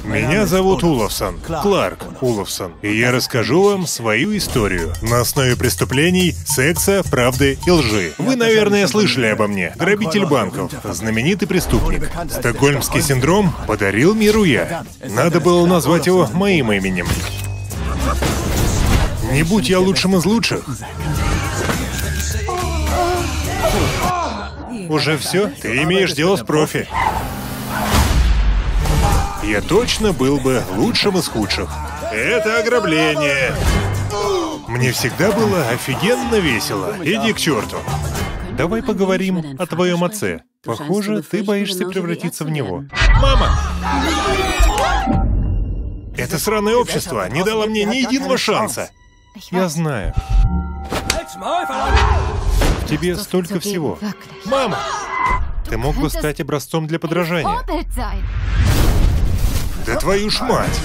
Меня зовут Олафсон, Кларк Олафсон, и я расскажу вам свою историю на основе преступлений, секса, правды и лжи. Вы, наверное, слышали обо мне. Грабитель банков, знаменитый преступник. Стокгольмский синдром подарил миру я. Надо было назвать его моим именем. Не будь я лучшим из лучших. Уже все? Ты имеешь дело с профи. Я точно был бы лучшим из худших. Это ограбление. Мне всегда было офигенно весело. Иди к черту. Давай поговорим о твоем отце. Похоже, ты боишься превратиться в него. Мама! Это сраное общество не дало мне ни единого шанса. Я знаю. В тебе столько всего. Мама! Ты мог бы стать образцом для подражания. Да твою ж мать!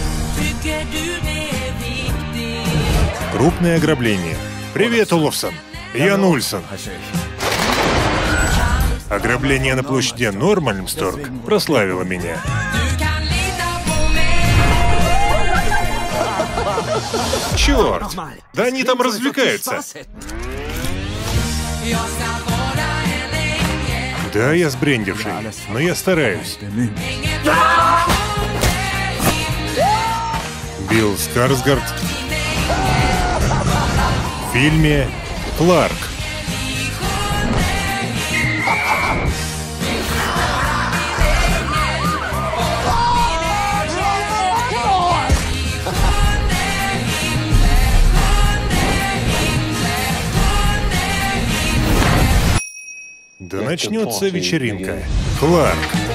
Крупное ограбление. Привет, Олафсон. Ян Ульсон. Ограбление на площади Нормальмсторг прославило меня. Черт! Да они там развлекаются. Да, я сбрендивший, но я стараюсь. Билл Скарсгард в фильме «Кларк». Да начнется вечеринка. Кларк.